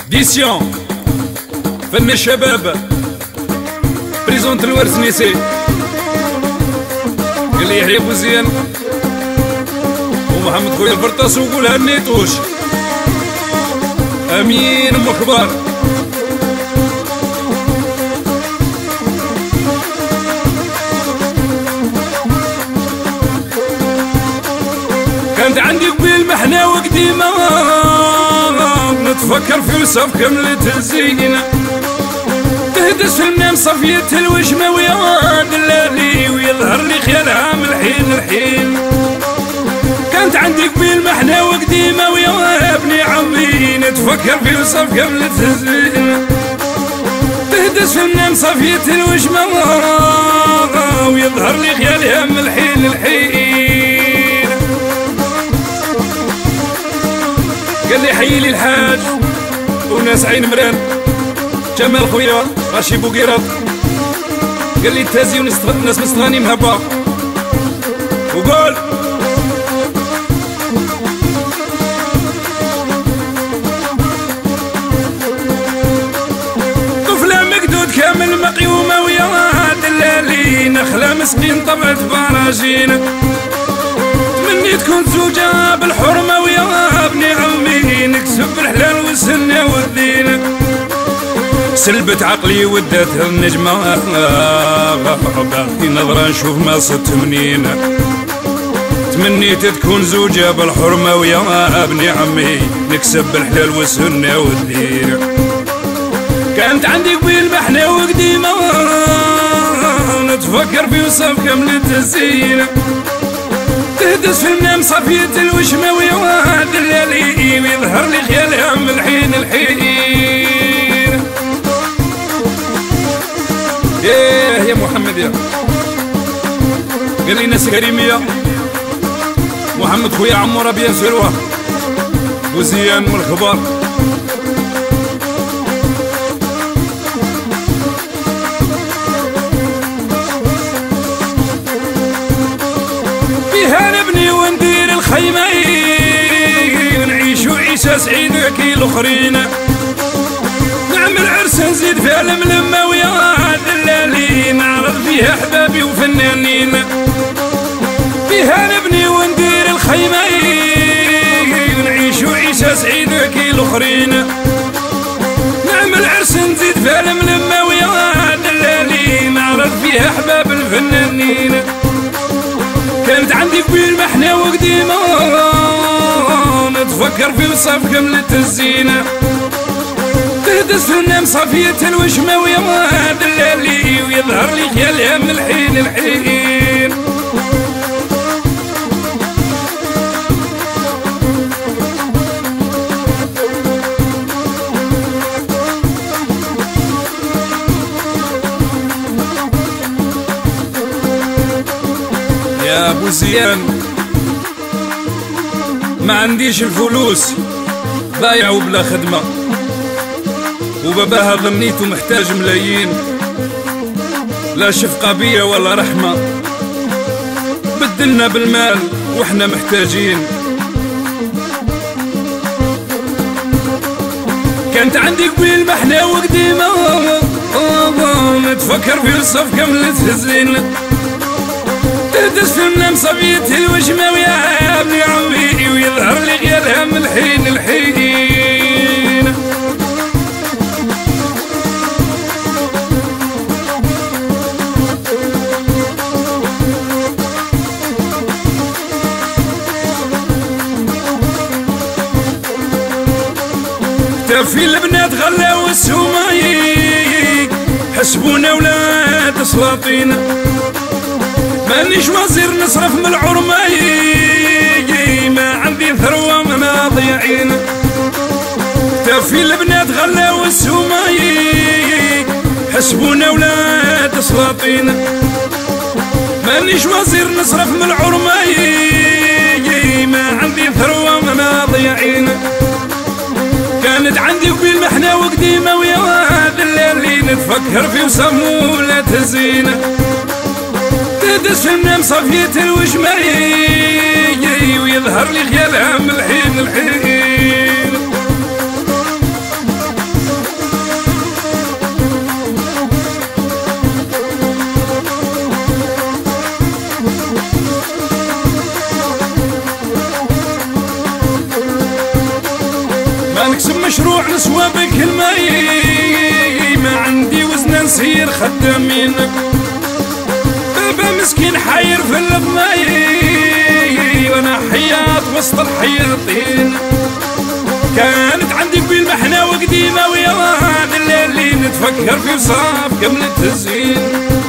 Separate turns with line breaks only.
ديسيون فن الشباب بريزونت الورث نيسي قال لي يحيى بوزيان ومحمد خويا البرطاس وقولها النيتوش امين ام كبار. كانت عندي قبيل محنة وقديمة نتفكر في وصف كملة الزينة تهدس في المنام صفية الوشمة ويا دلالي ويظهر لي خيالها من الحين الحين. كانت عندي قبيل محنة وقديمة ويا ابني عمي نتفكر في وصف كملة الزينة تهدس في المنام صفية الوشمة ويظهر لي خيالها من الحين الحين. قال لي حيي لي الحاج وناس عين مران جمال خويا غاشي بوقيراط قال لي التازي وناس مستغاني مهبا وقول طفلة مقدود كامل مقيومة ويا دلالي نخلة مسكين طبعت براجينا تمني تكون زوجة بالحرمة ويا ابني عمي نكسب الحلال والسنة والدين. سلبت عقلي وداتها النجمة باقي نظرة نشوف ما صدت منين تمنيت تكون زوجة بالحرمة ويا ابني عمي نكسب الحلال والسنة والدين. كانت عندي قبيل محنة وقديمة نتفكر في وصف كملة الزينة تهدس في المنام صفية الوشمة ويا دلالي ويظهر لي خيالها من الحين الحين. ايه يا محمد يا قال لي ناس كريمية محمد خويا عمورة بيان سلوى وزيان من الخبار فيها نبني وندير الخيمة ونعيشو عيشة سعيدة كي الاخرين نعمل عرس نزيد فيها الملمة ويا دلالي نعرض فيها احبابي وفنانين فيها نبني وندير الخيمة ونعيشو عيشة سعيدة كي الاخرين نعمل عرس نزيد فيها الملمة ويا دلالي نعرض فيها احباب الفنانين. كانت عندي قبيل محنة وقديمة نتفكر في وصف كملة الزينة تهدس في النام صفية الوشمة ويا دلالي ويظهر لي خيالها من الحين الحين. يا ابو زيان ما عنديش الفلوس بايع وبلا خدمة وباباها ظنيته محتاج ملايين لا شفقة بيا ولا رحمة بدلنا بالمال واحنا محتاجين. كانت عندي قبيل محنة وقديمة نتفكر في وصف كملة الزينة تهدس في المنام صبية الوشمة ويا ابني عمي ويظهر لي غيرها من الحين الحين. تافي البنات غلاو السومايك حسبونا ولاد سلاطين مانيش وزير نصرف من العرمة ما عندي ثروة ما ضيعين تافي البنات غلاو السومايك حسبونا ولاد سلاطين مانيش وزير نصرف من العرمة ما عندي ثروة ما ضيعين. كانت عندي قبيل محنة وقديمة ويا دلالي نتفكر في وصمولة الزينة تهدس في المنام صفية الوشمة ويظهر لي خيالها من الحين الحين. نسوى بك الماي ما عندي وزن نسير خدامين بابا مسكين حاير في الضماي وانا حياط وسط الحياطين كانت عندي بالمحنة وقديمة ويا الليل نتفكر في وصاف قبل التزيين